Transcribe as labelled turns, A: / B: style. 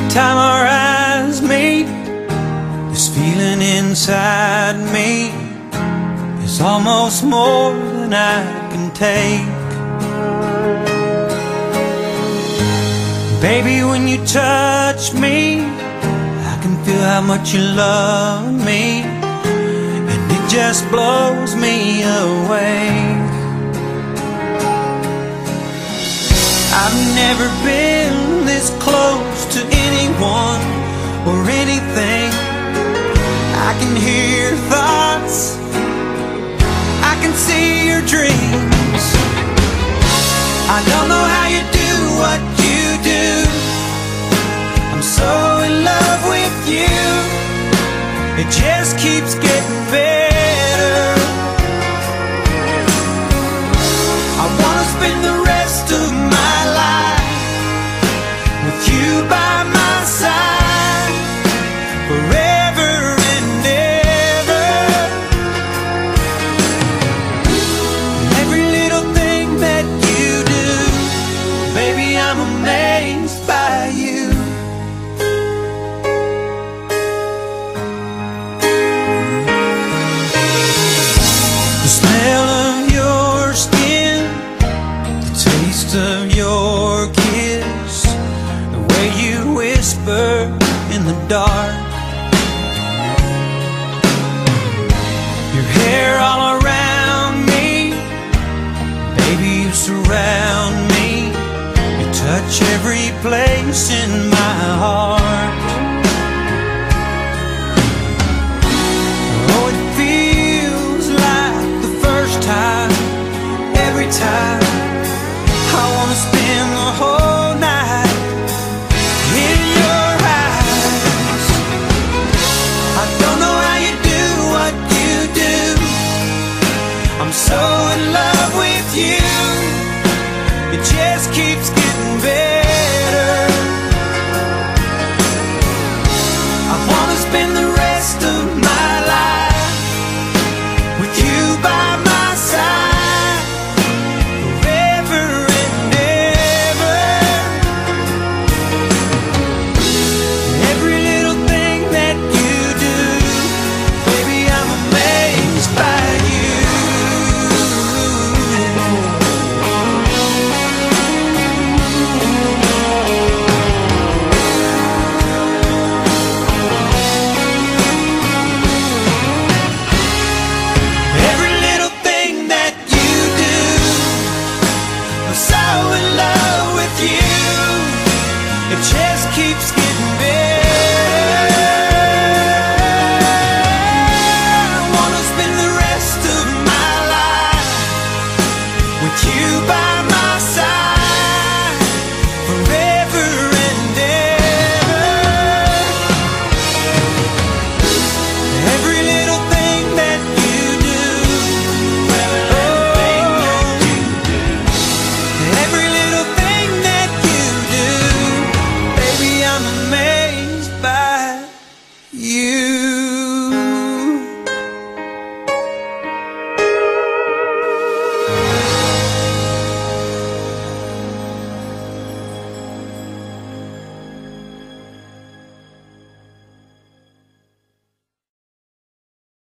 A: time our eyes meet, this feeling inside me is almost more than I can take. Baby, when you touch me, I can feel how much you love me, and it just blows me away. I've never been this close to anyone or anything. I can hear your thoughts, I can see your dreams. I don't know how you do what you do. I'm so in love with you. It just keeps getting better. I wanna spend the rest of my life with you by my side, forever and ever. Every little thing that you do, baby, I'm amazed by you. The smell of your skin, the taste of your kiss, the way you whisper in the dark, your hair all around me, baby, you surround me. You touch every place in my heart.